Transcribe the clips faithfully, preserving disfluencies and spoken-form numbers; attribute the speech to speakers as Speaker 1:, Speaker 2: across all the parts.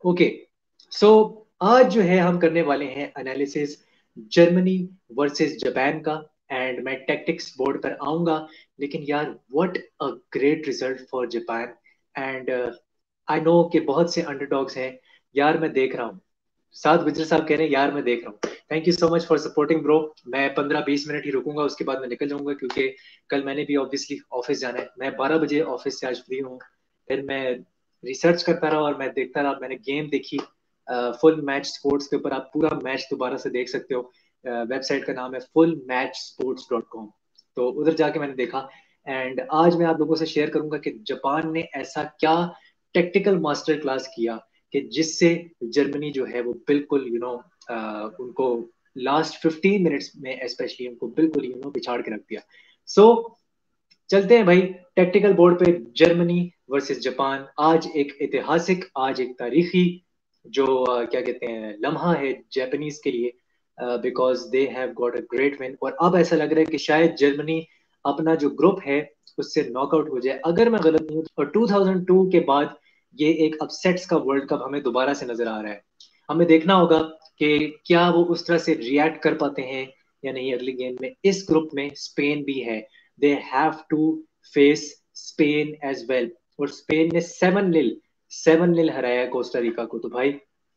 Speaker 1: Okay, सो आज जो है हम करने वाले हैं एनालिसिस जर्मनी वर्सेस जापान का। एंड मैं टैक्टिक्स बोर्ड पर आऊंगा, लेकिन यार what a great result for Japan. And I know कि बहुत से अंडरडॉग्स हैं। यार मैं देख रहा हूँ, साद गुजर साहब कह रहे हैं यार मैं देख रहा हूँ। Thank you so much for supporting bro. मैं पंद्रह बीस मिनट ही रुकूंगा, उसके बाद मैं निकल जाऊंगा, क्योंकि कल मैंने भी ऑब्वियसली ऑफिस जाना है। मैं बारह बजे ऑफिस से आज फ्री हूँ। फिर मैं रिसर्च करता रहा और मैं देखता रहा, मैंने गेम देखी फुल मैच स्पोर्ट्स के ऊपर। आप पूरा मैच दोबारा से देख सकते हो। वेबसाइट का नाम है full match sports dot com. तो उधर जाके मैंने देखा। एंड आज मैं आप लोगों से शेयर करूंगा कि जापान ने ऐसा क्या टेक्टिकल मास्टर क्लास किया कि जिससे जर्मनी जो है वो बिल्कुल यू you नो know, उनको लास्ट फिफ्टीन मिनट्स में स्पेशली उनको बिल्कुल यू नो पिछाड़ के रख दिया। सो so, चलते हैं भाई टेक्टिकल बोर्ड पे। जर्मनी वर्सेस जापान, आज एक ऐतिहासिक, आज एक तारीखी जो uh, क्या कहते हैं लम्हा है जापानीज के लिए, because they have got a great win. और अब ऐसा लग रहा है कि शायद जर्मनी अपना जो ग्रुप है उससे नॉकआउट हो जाए, अगर मैं गलत नहीं हूँ। और टू थाउज़ेंड टू के बाद ये एक अपसेट्स का वर्ल्ड कप हमें दोबारा से नजर आ रहा है। हमें देखना होगा कि क्या वो उस तरह से रिएक्ट कर पाते हैं या नहीं अगली गेम में। इस ग्रुप में स्पेन भी है, they have to face Spain as well. और स्पेन ने सेवन नील सेवन नील हराया कोस्टा रिका को। तो भाई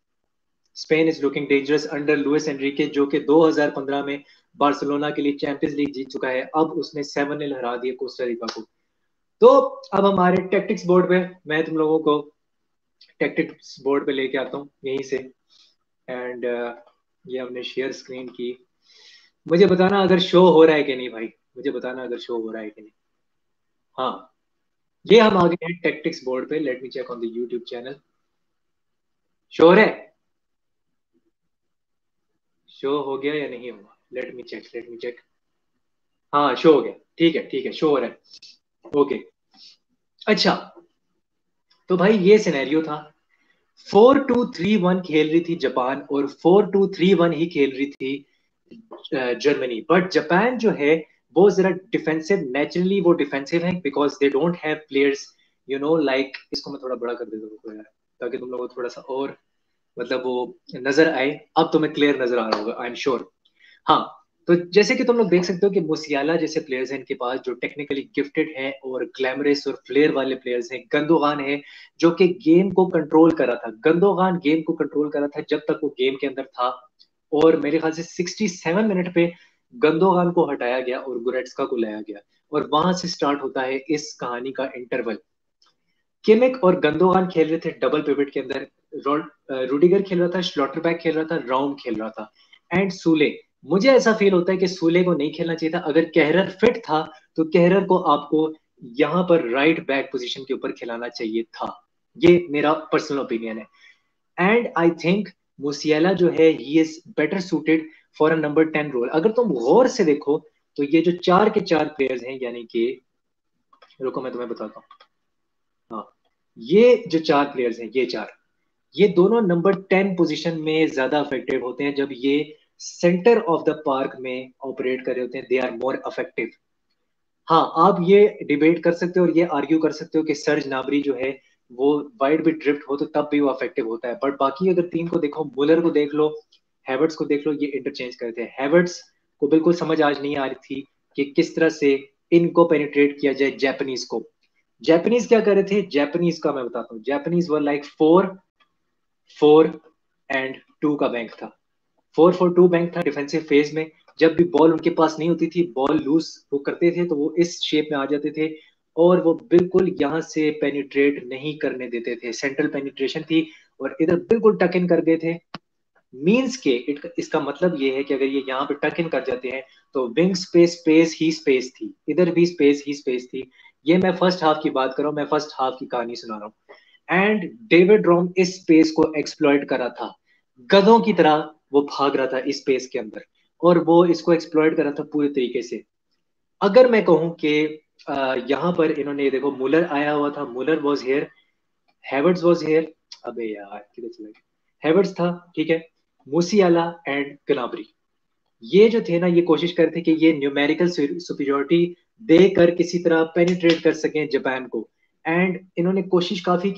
Speaker 1: Spain is looking dangerous under Luis Enrique, जो कि दो हज़ार पंद्रह में बार्सिलोना के लिए चैंपियंस लीग जीत चुका है। अब उसने सेवन नील हरा दिया कोस्टा रिका को। तो अब हमारे टैक्टिक्स बोर्ड पे मैं तुम लोगों को टैक्टिक्स बोर्ड पे लेके आता हूँ यहीं से। एंड uh, ये हमने शेयर स्क्रीन की। मुझे बताना अगर शो हो रहा है कि नहीं भाई, मुझे बताना अगर शो हो रहा है कि नहीं। हाँ, ये हम आ गए हैं टैक्टिक्स बोर्ड पे। Let me check on the YouTube channel. Show हो रहा है, शो हो गया या नहीं हुआ? Let me check, let me check. हाँ शो हो गया, ठीक है ठीक है, शो हो रहा है। ओके, अच्छा। तो भाई ये सिनेरियो था, फोर टू थ्री वन खेल रही थी जापान और फोर टू थ्री वन ही खेल रही थी जर्मनी। बट जापान जो है वो जरा डिफेंसिव, नेचुरली वो डिफेंसिव है, because they don't have players you know like. इसको मैं थोड़ा बड़ा कर देता हूँ यार, ताकि तुम लोगों को थोड़ा सा और मतलब वो नजर आए। अब तुम्हें क्लियर नजर आ रहा होगा आई एम श्योर। हाँ, तो जैसे कि तुम लोग देख सकते हो कि मुसियाला जैसे प्लेयर्स हैं इनके पास, जो टेक्निकली गिफ्टेड हैं और ग्लैमरस और फ्लेयर वाले प्लेयर्स हैं। गंदोगान है जो कि गेम को कंट्रोल कर रहा था। गंदोगान गेम को कंट्रोल कर रहा था जब तक वो गेम के अंदर था। और मेरे ख्याल से सिक्सटी सेवन मिनट पे गंदोगान को हटाया गया और गोरेट्स्का को लाया गया। और वहां से स्टार्ट होता है इस कहानी का इंटरवल। किमिक और गंदोगान खेल रहे थे डबल पिवट के अंदर। रूडिगर खेल रहा था, श्लॉटरबैक खेल रहा था, राउंड खेल रहा था, एंड सूले। मुझे ऐसा फील होता है कि सूले को नहीं खेलना चाहिए था। अगर कहरर फिट था तो कहरर को आपको यहाँ पर राइट बैक पोजीशन के ऊपर खिलाना चाहिए था। ये मेरा पर्सनल ओपिनियन है। एंड आई थिंक मुसियाला जो है he is better suited for a number ten role. अगर तुम गौर से देखो तो ये जो चार के चार प्लेयर्स हैं, यानी कि रुको मैं तुम्हें बताता हूँ। हाँ, ये जो चार प्लेयर्स हैं, ये चार, ये दोनों नंबर टेन पोजीशन में ज्यादा इफेक्टिव होते हैं। जब ये सेंटर ऑफ द पार्क में ऑपरेट कर रहे होते हैं, दे आर मोर इफेक्टिव। हाँ, आप ये डिबेट कर सकते हो और ये आर्ग्यू कर सकते हो कि सर्ज नाबरी जो है वो वाइड भी ड्रिफ्ट हो तो तब भी वो इफेक्टिव होता है। बट बाकी अगर टीम को देखो, मुलर को देख लो, हैवर्ट्स को देख लो, ये इंटरचेंज करते हैं। हैवर्ट्स को बिल्कुल समझ आज नहीं आ रही थी कि किस तरह से इनको पेनिट्रेट किया जाए जापानीज को। जापानीज क्या कर रहे थे, जापानीज का मैं बताता हूँ। Japanese were like four four and two का बैंक था। फोर फोर टू बैंक था डिफेंसिव फेज में। जब भी बॉल उनके पास नहीं होती थी, बॉल लूज वो करते थे, तो वो इस शेप में आ जाते थे और वो बिल्कुल यहाँ से पेनिट्रेट नहीं करने देते थे। सेंट्रल पेनिट्रेशन थी और इधर बिल्कुल टक इन कर गए थे। मीन्स के इट, इसका मतलब ये है कि अगर ये यहाँ पे टक इन कर जाते हैं तो विंग स्पेस स्पेस ही स्पेस थी, इधर भी स्पेस ही स्पेस थी। ये मैं फर्स्ट हाफ की बात कर रहा हूँ, मैं फर्स्ट हाफ की कहानी सुना रहा हूँ। एंड डेविड रोम इस स्पेस को एक्सप्लॉइट कर रहा था, गधों की तरह वो भाग रहा था इस स्पेस के अंदर, और वो इसको एक्सप्लॉइट कर रहा था पूरे तरीके से। अगर मैं कहूं कि अ, यहाँ पर इन्होंने देखो, मुलर आया हुआ था, Muller was here, Havertz was here. अबे यार किधर चला गया, हैवर्ट्स था, ठीक है, मूसियाला एंड गनाबरी। ये जो थे ना, ये कोशिश कर रहे थे कि ये न्यूमेरिकल सुपीरियोरिटी देकर किसी तरह पेनिट्रेट कर सकें जापान को। एंड इन्होंने कोशिश काफी की,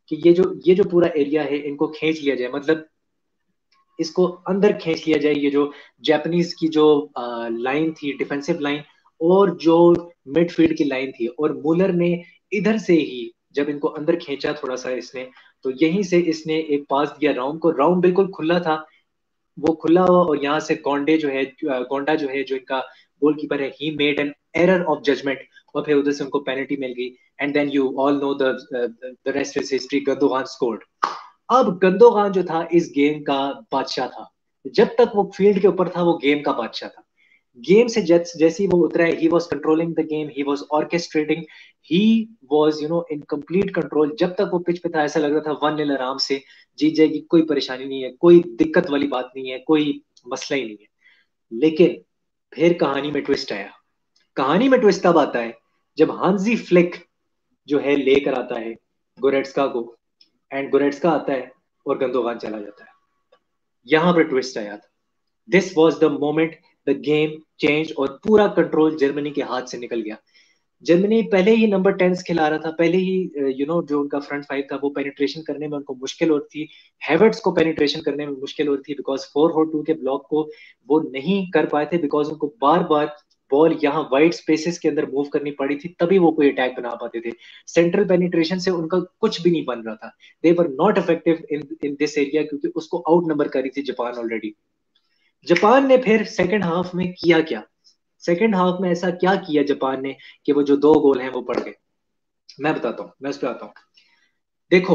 Speaker 1: कि ये जो ये जो पूरा एरिया है इनको खींच लिया जाए, मतलब इसको अंदर खींच लिया जाए। ये जो जापानीज की जो लाइन थी, डिफेंसिव लाइन, और जो मिडफील्ड की लाइन थी, और मुलर ने इधर से ही जब इनको अंदर खींचा थोड़ा सा इसने, तो यहीं से इसने एक पास दिया राउंड को। राउंड बिल्कुल खुला था, वो खुला हुआ, और यहाँ से गोंडे जो है, गोंडा जो है, जो इनका गोलकीपर है, he made an error of judgement, और फिर उधर से उनको पेनल्टी मिल गई। And then you all know the the rest is history, Gundogan scored. अब गंदोगान जो था इस गेम का बादशाह था। जब तक वो फील्ड के ऊपर था वो गेम का बादशाह था। गेम से जैस, जैसे ही वो उतरा है, he was controlling the game, he was orchestrating, he was you know in complete control. जब तक वो पिच पे था ऐसा लग रहा था वन नील आराम से जीत जाएगी, कोई परेशानी नहीं है, कोई दिक्कत वाली बात नहीं है, कोई मसला ही नहीं है। लेकिन फिर कहानी में ट्विस्ट आया। कहानी में ट्विस्ट तब आता है जब हांजी फ्लिक जो है लेकर आता है गोरेट्सका को, एंड गोरेट्सका आता है और गंदोगान चला जाता है। यहां पर ट्विस्ट आया था। This was the moment the game change, और पूरा कंट्रोल जर्मनी के हाथ से निकल गया। जर्मनी पहले ही नंबर टेन खिला रहा था, पहले ही यू नो जो उनका फ्रंट फाइव था वो पेनिट्रेशन करने में उनको मुश्किल होती थी। हैवर्ट्स को पेनिट्रेशन करने में मुश्किल होती थी, बिकॉज फोर फोर टू के ब्लॉक को वो नहीं कर पाए थे, बिकॉज उनको बार बार बॉल यहाँ वाइड स्पेसेस के अंदर मूव करनी पड़ी थी, तभी वो कोई अटैक बना पाते थे। सेंट्रल पेनिट्रेशन से उनका कुछ भी नहीं बन रहा था। They were not effective in in this area, क्योंकि उसको आउट नंबर करी थी जापान ऑलरेडी। जापान ने फिर सेकंड हाफ में किया क्या? सेकंड हाफ में ऐसा क्या किया जापान ने कि वो जो दो गोल हैं वो पड़ गए? मैं बताता हूँ, मैं उस पर आता हूँ। देखो,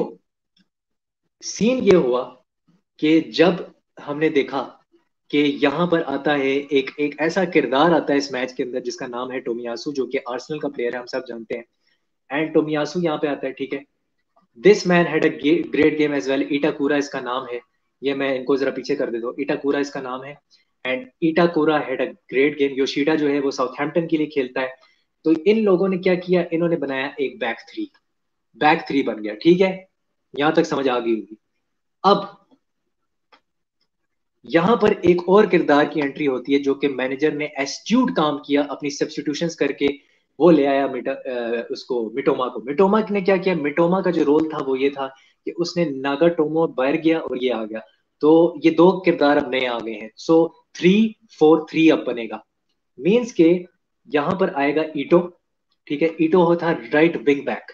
Speaker 1: सीन ये हुआ कि जब हमने देखा कि यहाँ पर आता है एक एक ऐसा किरदार आता है इस मैच के अंदर जिसका नाम है टोमियासु, जो कि आर्सेनल का प्लेयर है, हम सब जानते हैं। एंड टोमियासु यहाँ पे आता है, ठीक है। This man had a great game as well. Itakura इसका नाम है। ये मैं इनको जरा पीछे कर देता हूँ। इटाकुरा इसका नाम है, and Itakura had a great game. Yoshida जो है वो साउथहैम्पटन के लिए खेलता है। तो इन लोगों ने क्या किया, इन्होंने बनाया एक बैक थ्री। बैक थ्री बन गया, ठीक है। यहां तक समझ आ गई होगी। अब यहां पर एक और किरदार की एंट्री होती है, जो कि मैनेजर ने एस्ट्यूट काम किया अपनी सब्स्टिट्यूशंस करके। वो ले आया मिटा, अ, उसको मिटोमा को। मिटोमा ने क्या किया, मिटोमा का जो रोल था वो ये था कि उसने नागाटोमो बाहर गया और ये आ गया। तो ये दो किरदार अब नए आ गए हैं। सो थ्री फोर थ्री अब बनेगा। मीन्स के यहां पर आएगा ईटो, ठीक है। ईटो होता राइट विंग बैक,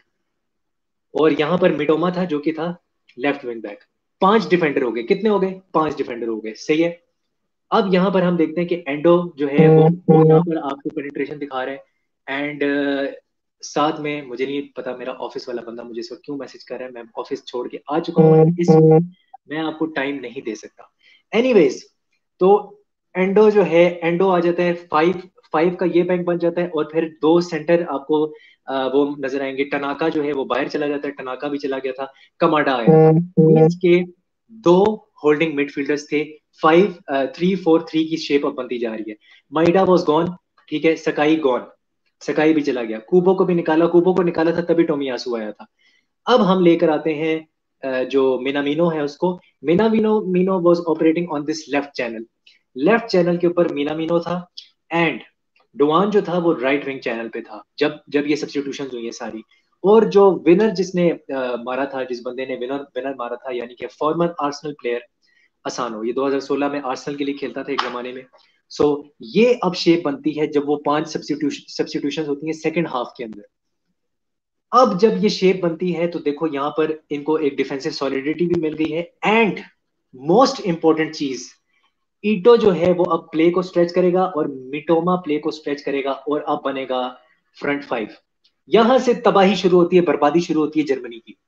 Speaker 1: और यहां पर मिटोमा था जो कि था लेफ्ट विंग बैक। पांच डिफेंडर हो गए। कितने हो गए? पांच डिफेंडर हो गए, सही है। अब यहां पर हम देखते हैं कि एंडो जो है वो यहाँ पर आपको पेनिट्रेशन दिखा रहे हैं। एंड uh, साथ में मुझे नहीं पता मेरा ऑफिस वाला बंदा मुझे इस वक्त क्यों मैसेज कर रहा है। मैं ऑफिस छोड़ के आ चुका हूँ, इस मैं आपको टाइम नहीं दे सकता। एनीवेज, तो एंडो जो है, एंडो आ जाता है, फाइव फाइव का ये बैंक बन जाता है, और फिर दो सेंटर आपको आ, वो नजर आएंगे। टनाका जो है वो बाहर चला जाता है, टनाका भी चला गया था, कमाडा आया था। मींस के दो होल्डिंग मिडफील्डर्स थे। फाइव थ्री फोर थ्री की शेप अब बनती जा रही है। माइडा वॉज गॉन, ठीक है। सकाई गॉन, सकाई भी चला गया। कुबो को भी निकाला, कुबो को निकाला था तभी टोमियासु आया था। अब हम लेकर आते हैं अ, जो मिनामिनो है उसको। Minamino Mino was operating on this left channel. Left channel के ऊपर मिनामिनो था, एंड डुआन जो था वो राइट विंग चैनल पे था जब जब ये सब्स्टिट्यूशन हुई है सारी। और जो विनर जिसने अ, मारा था, जिस बंदे ने विनर विनर मारा था, यानी कि फॉर्मर आर्सेनल प्लेयर असानो, ये दो हज़ार सोलह में आर्सेनल के लिए खेलता था एक जमाने में। सो so, ये अब शेप बनती है जब वो पांच सब्स्टिट्यूशन सब्स्टिट्यूशन होती हैं सेकंड हाफ के अंदर। अब जब ये शेप बनती है तो देखो यहां पर इनको एक डिफेंसिव सॉलिडिटी भी मिल गई है, एंड मोस्ट इंपॉर्टेंट चीज, ईटो जो है वो अब प्ले को स्ट्रेच करेगा और मिटोमा प्ले को स्ट्रेच करेगा, और अब बनेगा फ्रंट फाइव। यहां से तबाही शुरू होती है, बर्बादी शुरू होती है जर्मनी की।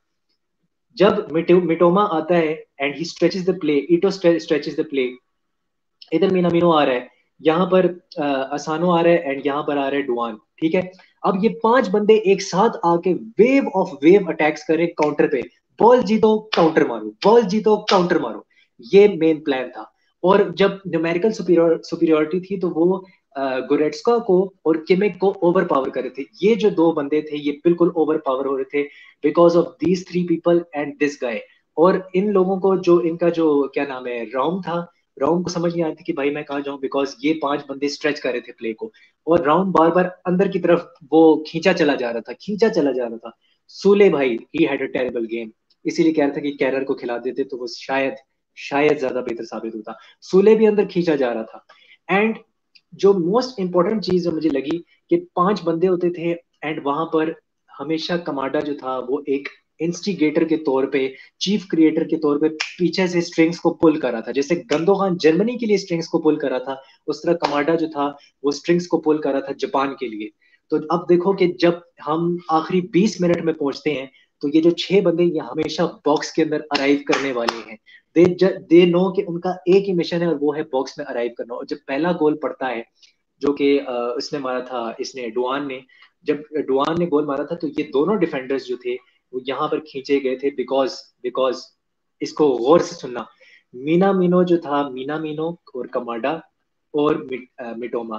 Speaker 1: जब मिटो, मिटोमा आता है and he stretches the play, Ito stretches the play, इधर मीनामिनो आ रहा है, यहाँ पर असानो आ रहा है, एंड यहाँ पर आ रहा है डुआन, ठीक है। अब ये पांच बंदे एक साथ आके वेव ऑफ वेव अटैक्स करें काउंटर पे। बॉल जीतो काउंटर मारो, बॉल जीतो काउंटर मारो, ये मेन प्लान था। और जब न्यूमेरिकल सुपीरियोरिटी थी तो वो गोरेट्स्का को और किमिक को ओवर पावर कर रहे थे। ये जो दो बंदे थे ये बिल्कुल ओवर पावर हो रहे थे because of these three people and this guy. और इन लोगों को जो इनका जो क्या नाम है राउंड था, राउंड को समझ नहीं आती कि भाई मैं कहाँ जाऊं, बिकॉज ये पांच बंदे स्ट्रेच कर रहे थे प्ले को, और राउंड बार बार अंदर की तरफ वो खींचा चला जा रहा था, खींचा चला जा रहा था। सूले भाई he had a terrible game. इसीलिए कह रहा था कि कैरर को खिला देते तो वो शायद शायद ज्यादा बेहतर साबित होता। सूले भी अंदर खींचा जा रहा था। एंड जो मोस्ट इंपॉर्टेंट चीज जो मुझे लगी कि पांच बंदे होते थे एंड वहां पर हमेशा कमांडा जो था वो एक इंस्टिगेटर के तौर पे, चीफ क्रिएटर के तौर पे पीछे से स्ट्रिंग्स को पुल कर रहा था। जैसे गंदोगान जर्मनी के लिए स्ट्रिंग्स को पुल कर रहा था, उस तरह कमांडा जो था वो स्ट्रिंग्स को पुल कर रहा था जापान के लिए। तो अब देखो कि जब हम आखिरी बीस मिनट में पहुंचते हैं तो ये जो छह बंदे ये हमेशा बॉक्स के अंदर अराइव करने वाले हैं। दे दे नो कि उनका एक ही मिशन है और वो है बॉक्स में अराइव करना। और जब पहला गोल पड़ता है जो कि उसने मारा था, इसने डुआन ने, जब डुआन ने गोल मारा था तो ये दोनों डिफेंडर्स जो थे वो यहाँ पर खींचे गए थे बिकॉज बिकॉज इसको गौर से सुनना, मीना मीनो जो था, मीना मीनो और कमाडा और मिट, अ, मिटोमा,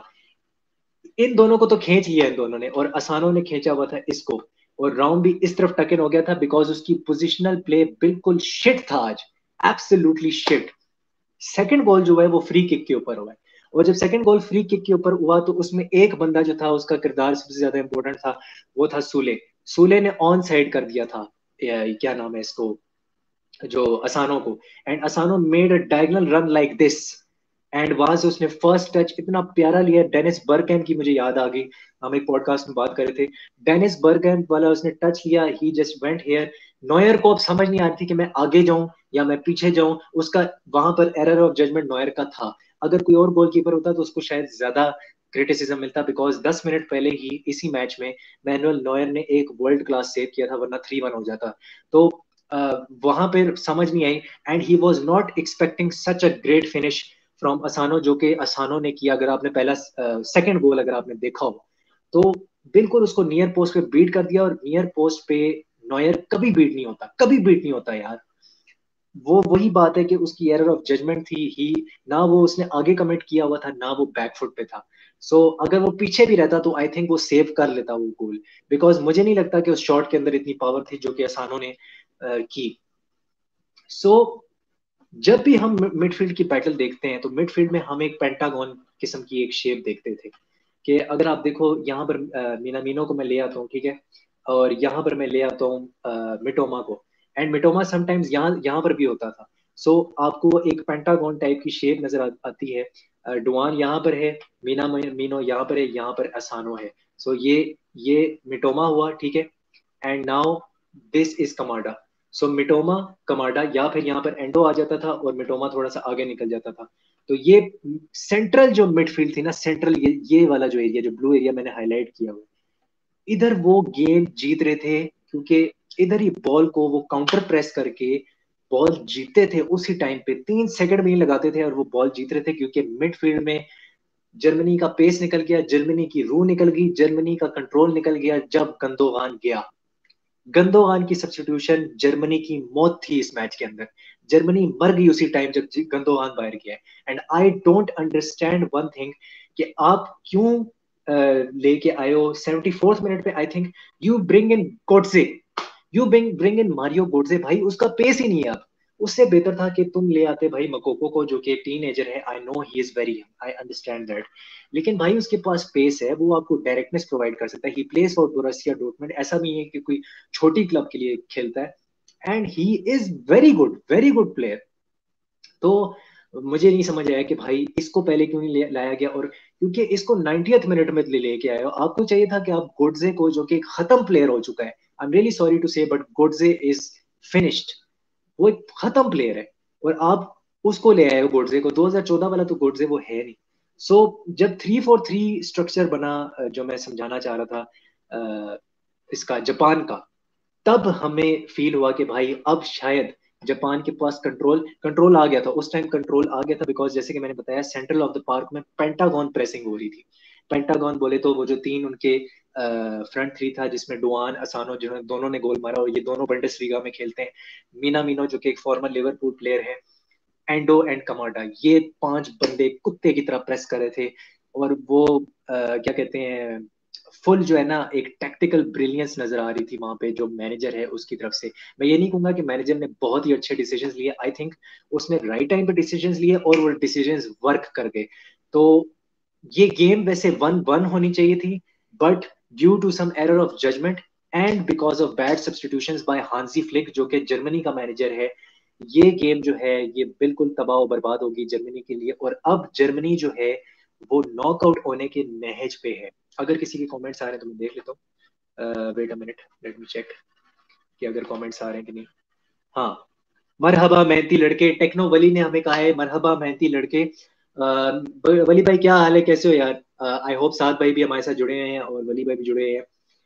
Speaker 1: इन दोनों को तो खींच लिया इन दोनों ने, और असानो ने खींचा हुआ था इसको। और राउंड भी इस तरफ टकन हो गया था बिकॉज उसकी पोजिशनल प्ले बिल्कुल शिट था आज, एब्सोल्युटली शिट। सेकंड गोल जो है वो फ्री किक के ऊपर हुआ है। और जब सेकंड गोल फ्री किक के ऊपर हुआ तो उसमें एक बंदा जो था उसका किरदार सबसे ज्यादा इंपॉर्टेंट था, वो था सूले। सूले ने ऑन साइड कर दिया था, क्या नाम है इसको, जो असानो को। And Asano made a diagonal run like this, and वहां से उसने फर्स्ट टच इतना प्यारा लिया। डेनिस बर्गकैम्प की मुझे याद आ गई, हम एक पॉडकास्ट में बात कर रहे थे, डेनिस बर्गकैम्प वाला उसने टच लिया, he just went here. Neuer को अब समझ नहीं आ रही थी कि मैं आगे जाऊं या मैं पीछे जाऊं, उसका वहां पर एरर ऑफ जजमेंट नॉयर का था। अगर कोई और गोलकीपर होता तो उसको शायद ज्यादा क्रिटिसिज्म मिलता, बिकॉज दस मिनट पहले ही इसी मैच में मैनुअल नॉयर ने एक वर्ल्ड क्लास सेव किया था, वरना थ्री वन हो जाता। तो वहां पर समझ नहीं आई। And he was not expecting such a great finish from Asano, जो कि असानो ने किया। अगर आपने पहला सेकंड गोल अगर आपने देखा हो तो बिल्कुल उसको नियर पोस्ट पे बीट कर दिया। और नियर पोस्ट पे नॉयर कभी बीट नहीं होता, कभी बीट नहीं होता यार। वो वही बात है कि उसकी एरर ऑफ जजमेंट थी ही, ना वो उसने आगे कमिट किया हुआ था ना वो बैकफुट पे था। सो so, अगर वो पीछे भी रहता तो आई थिंक वो सेव कर लेता वो गोल, बिकॉज मुझे नहीं लगता कि उस शॉट के अंदर इतनी पावर थी जो कि असानो ने uh, की। सो so, जब भी हम मिडफील्ड की बैटल देखते हैं तो मिडफील्ड में हम एक पेंटागन किस्म की एक शेप देखते थे। कि अगर आप देखो यहाँ पर मीनामिनो को मैं ले आता हूँ, ठीक है, और यहाँ पर मैं ले आता हूँ मिटोमा को, एंड मिटोमा समटाइम्स यहाँ यहाँ पर भी होता था। सो so, आपको एक पेंटागन टाइप की शेप नजर आ, आती है। अ, डुआन यहाँ पर है, मीना मीनो यहाँ पर है, यहाँ पर असानो है। सो so, ये ये मिटोमा हुआ, ठीक है। And now this is Kamada. So Mitoma, Kamada, या फिर यहाँ पर एंडो आ जाता था और मिटोमा थोड़ा सा आगे निकल जाता था। तो ये सेंट्रल जो मिडफील्ड थी ना, सेंट्रल ये ये वाला जो एरिया, जो ब्लू एरिया मैंने हाईलाइट किया हुआ, इधर वो गेम जीत रहे थे क्योंकि इधर ही बॉल को वो काउंटर प्रेस करके बॉल जीतते थे। उसी टाइम पे तीन सेकंड में ही लगाते थे और वो बॉल जीत रहे थे, क्योंकि मिडफील्ड में जर्मनी का पेस निकल गया, जर्मनी की रूह निकल गई, जर्मनी का कंट्रोल निकल गया जब गंदोगान गया। गंदोगान की सब्स्टिट्यूशन जर्मनी की मौत थी इस मैच के अंदर। जर्मनी मर गई उसी टाइम जब गंदोगान बाहर गया। And I don't understand one thing कि आप क्यों uh, लेके आए हो सेवेंटी फोर्थ मिनट पे। I think you bring in Goetze, you bring bring in Mario Goetze. भाई उसका पेस ही नहीं है अब। उससे बेहतर था कि तुम ले आते भाई मकोको को, जो कि टीनेजर है। I know he is very, I understand that, लेकिन भाई उसके पास पेस है, वो आपको डायरेक्टनेस प्रोवाइड कर सकता है। He plays for Borussia Dortmund, ऐसा नहीं है कि कोई छोटी क्लब के लिए खेलता है। And he is very good, very good player. तो मुझे नहीं समझ आया कि भाई इसको पहले क्यों नहीं लाया गया। और क्योंकि इसको नाइंटियथ मिनट में ले लेके आए हो, आपको चाहिए था कि आप गोडजे को, जो कि एक खत्म प्लेयर हो चुका है, I am really sorry to say but Goetze is finished, वो एक खत्म प्लेयर है, और आप उसको ले आए हो गोडजे को। दो हज़ार चौदह वाला तो गोडजे वो है नहीं। सो so, जब थ्री फोर थ्री स्ट्रक्चर बना, जो मैं समझाना चाह रहा था इसका जापान का, तब हमें फील हुआ कि भाई अब शायद जापान के पास कंट्रोल कंट्रोल आ गया था। उस टाइम कंट्रोल आ गया था बिकॉज जैसे कि मैंने बताया सेंट्रल ऑफ द पार्क में पेंटागन प्रेसिंग हो रही थी। पेंटागन बोले तो वो जो तीन उनके फ्रंट थ्री था, जिसमें डुआन, असानो, जिन्होंने दोनों ने गोल मारा, और ये दोनों बुंडेसलीगा में खेलते हैं। मीना मीनो जो कि एक फॉर्मर लिवरपूल प्लेयर है, एंडो एंड कमाडा, ये पांच बंदे कुत्ते की तरह प्रेस कर रहे थे। और वो आ, क्या कहते हैं, फुल जो है ना एक टैक्टिकल ब्रिलियंस नजर आ रही थी वहां पे जो मैनेजर है उसकी तरफ से। मैं ये नहीं कहूंगा कि मैनेजर ने बहुत ही अच्छे डिसीजंस लिए, आई थिंक उसने राइट टाइम पे डिसीजंस लिए और वो डिसीजंस वर्क कर गए। तो ये गेम वैसे वन वन होनी चाहिए थी, but due to some error of judgement and because of bad substitutions by Hansi Flick, जो कि जर्मनी का मैनेजर है, ये गेम जो है ये बिल्कुल तबाह और बर्बाद होगी जर्मनी के लिए। और अब जर्मनी जो है वो नॉकआउट होने के नहज पे है। अगर किसी के कमेंट्स आ रहे हैं तो मैं देख लेता हूँ, wait a minute, let me check कि अगर कमेंट्स आ रहे हैं कि नहीं। हाँ, मरहबा मेहनती लड़के, टेक्नो वली ने हमें कहा है मरहबा मेहनती लड़के। अ, वली भाई क्या हाल है, कैसे हो यार? आई होप साद भाई भी हमारे साथ जुड़े हैं और वली भाई भी जुड़े हैं।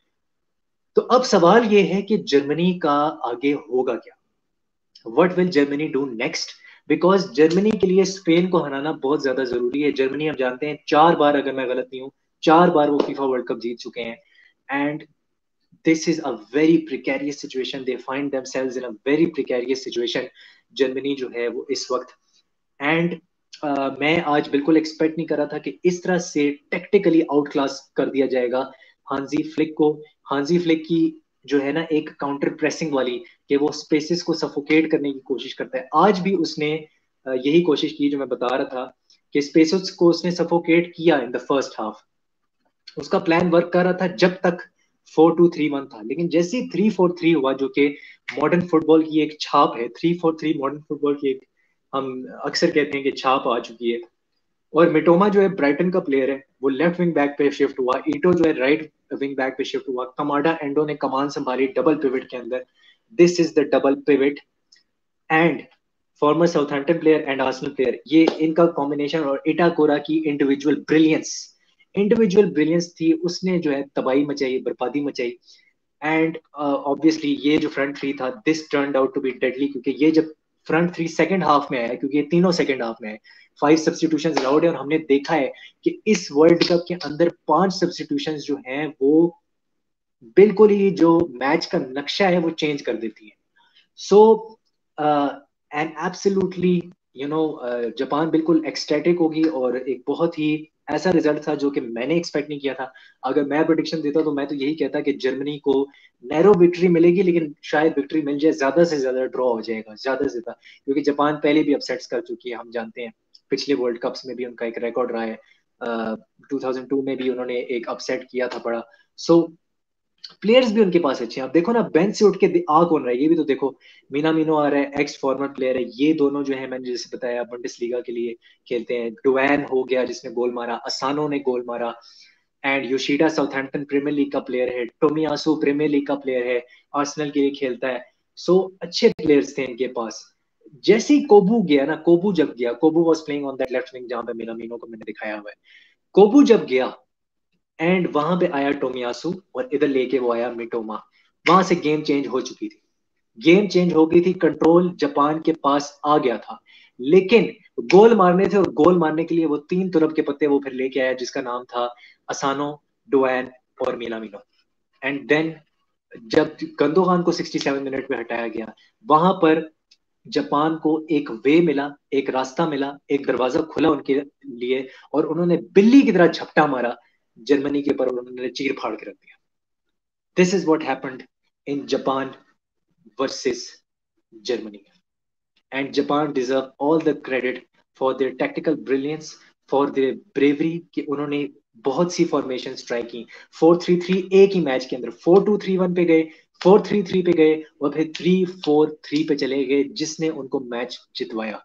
Speaker 1: तो अब सवाल ये है कि जर्मनी का आगे होगा क्या? What will Germany do next? Because Germany के लिए स्पेन को हराना बहुत ज्यादा जरूरी है। जर्मनी हम जानते हैं चार बार, अगर मैं गलत नहीं हूँ, चार बार वो फीफा वर्ल्ड कप जीत चुके हैं। And this is a very precarious situation, they find themselves in a very precarious situation, Germany जो है वो इस वक्त। एंड uh, मैं आज बिल्कुल एक्सपेक्ट नहीं कर रहा था कि इस तरह से टेक्टिकली आउट क्लास कर दिया जाएगा हांजी फ्लिक को। हांजी फ्लिक की जो है ना एक काउंटर प्रेसिंग वाली, कि वो स्पेसेस को सफोकेट करने की कोशिश करता है। आज भी उसने uh, यही कोशिश की जो मैं बता रहा था, कि स्पेसेस को उसने सफोकेट किया इन द फर्स्ट हाफ। उसका प्लान वर्क कर रहा था जब तक फोर टू थ्री वन था, लेकिन जैसे ही थ्री फोर थ्री हुआ, जो कि मॉडर्न फुटबॉल की एक छाप है, three four three modern football की एक, हम अक्सर कहते हैं कि छाप आ चुकी है। और मिटोमा जो है ब्राइटन का प्लेयर है, वो लेफ्ट विंग बैक पे शिफ्ट हुआ, ईटो जो है राइट विंग बैक पे शिफ्ट हुआ, कमाडा एंडो ने कमान संभाली डबल पिवट के अंदर। This is the double pivot. And former Southampton player and Arsenal player, ये इनका कॉम्बिनेशन और इटाकोरा की इंडिविजुअल ब्रिलियंस, इंडिविजुअल ब्रिलियंस थी, उसने जो है तबाही मचाई, बर्बादी मचाई। एंड ऑब्वियसली uh, ये जो फ्रंट थ्री था, this turned out to be deadly, क्योंकि ये जब फ्रंट थ्री सेकंड हाफ में आया, क्योंकि ये तीनों सेकंड हाफ में है, फाइव सब्स्टिट्यूशंस अलाउड है, और हमने देखा है कि इस वर्ल्ड कप के अंदर पांच सब्स्टिट्यूशंस जो हैं वो बिल्कुल ही जो मैच का नक्शा है वो चेंज कर देती है। So and absolutely you know Japan बिल्कुल एक्सटेटिक होगी, और एक बहुत ही ऐसा रिजल्ट था जो कि मैंने एक्सपेक्ट नहीं किया था। अगर मैं प्रोडिक्शन देता तो मैं तो यही कहता कि जर्मनी को नैरो विक्ट्री मिलेगी, लेकिन शायद विक्ट्री मिल जाए, ज्यादा से ज्यादा ड्रॉ हो जाएगा, ज्यादा से ज्यादा, क्योंकि जापान पहले भी अपसेट्स कर चुकी है, हम जानते हैं। पिछले वर्ल्ड कप्स में भी उनका एक रिकॉर्ड रहा है, टू थाउजेंड टू में भी उन्होंने एक अपसेट किया था बड़ा। सो so, प्लेयर्स भी उनके पास अच्छे हैं। अब देखो ना, बेंच से उठ के आ कौन रहा है, ये भी तो देखो। मीना मीनो आ रहा है, एक्स फॉर्मर प्लेयर है। ये दोनों जो है, मैंने जैसे बताया, बुंडेसलीगा के लिए खेलते हैं। डुवैन हो गया जिसने गोल मारा, असानो ने गोल मारा। And Yoshida Southampton Premier League का प्लेयर है, टोमियासु प्रीमियर लीग का प्लेयर है, आर्सेनल के लिए खेलता है। सो so, अच्छे प्लेयर्स थे इनके पास। जैसे ही कोबू गया ना, कोबू जब गया, Kubo was playing on that left wing जहां पे मीना मीनो को मैंने दिखाया हुआ है। कोबू जब गया एंड वहां पे आया टोमियासु, और इधर लेके वो आया मिटोमा, वहां से गेम चेंज हो चुकी थी। गेम चेंज हो गई थी, कंट्रोल जापान के पास आ गया था। लेकिन गोल मारने थे, और गोल मारने के लिए वो तीन तुरप के पत्ते वो फिर लेके आया, जिसका नाम था असानो, डुआन और मिनामिनो। एंड देन जब गंदोगान को सिक्सटी सेवन मिनट में हटाया गया, वहां पर जापान को एक वे मिला, एक रास्ता मिला, एक दरवाजा खुला उनके लिए, और उन्होंने बिल्ली की तरह झपटा मारा जर्मनी के ऊपर, उन्होंने चीर फाड़ के रख दिया। This is what happened in Japan versus Germany. And Japan deserve all the credit for their tactical brilliance, for their bravery, कि उन्होंने बहुत सी फॉर्मेशन ट्राई की। फोर थ्री थ्री एक ही मैच के अंदर फोर टू थ्री वन पे गए, फोर थ्री थ्री पे गए, और फिर थ्री फोर थ्री पे चले गए, जिसने उनको मैच जितवाया।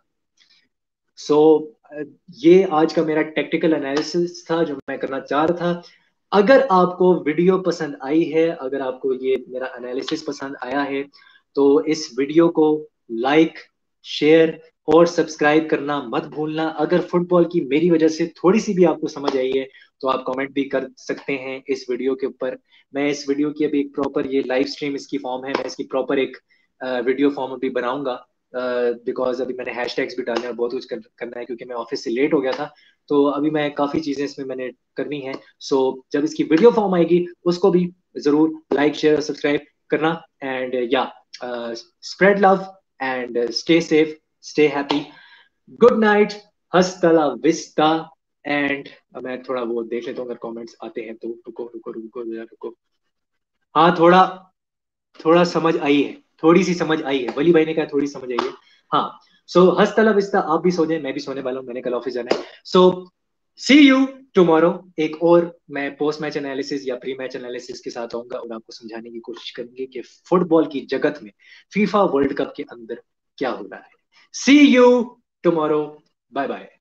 Speaker 1: सो so, ये आज का मेरा टेक्निकल एनालिसिस था जो मैं करना चाह रहा था। अगर आपको वीडियो पसंद आई है, अगर आपको ये मेरा एनालिसिस पसंद आया है, तो इस वीडियो को लाइक, शेयर और सब्सक्राइब करना मत भूलना। अगर फुटबॉल की मेरी वजह से थोड़ी सी भी आपको समझ आई है, तो आप कमेंट भी कर सकते हैं इस वीडियो के ऊपर। मैं इस वीडियो की अभी एक प्रॉपर, ये लाइव स्ट्रीम इसकी फॉर्म है, मैं इसकी प्रॉपर एक वीडियो फॉर्म अभी बनाऊंगा, बिकॉज uh, अभी मैंने हैशटैग्स भी डालने और बहुत कुछ कर, करना है, क्योंकि मैं ऑफिस से लेट हो गया था। तो अभी मैं काफी चीजें इसमें मैंने करनी है। सो so, जब इसकी वीडियो फॉर्म आएगी, उसको भी जरूर लाइक, शेयर और सब्सक्राइब करना। एंड या spread love and stay safe, stay happy. Good night, hasta la vista. And मैं थोड़ा वो देख लेता हूँ, अगर कमेंट्स आते हैं तो। रुको रुको रुको रुको, हाँ, थोड़ा थोड़ा समझ आई है, थोड़ी सी समझ आई है, वली भाई ने कहा थोड़ी समझ आई है। हाँ, सो हस्त तलब इस्ता, आप भी सो जाए, मैं भी सोने वाला हूँ, मैंने कल ऑफिस जाना है। So see you tomorrow. एक और मैं पोस्ट मैच एनालिसिस या प्री मैच एनालिसिस के साथ आऊंगा और आपको समझाने की कोशिश करेंगे कि फुटबॉल की जगत में फीफा वर्ल्ड कप के अंदर क्या हो रहा है। See you tomorrow. Bye bye.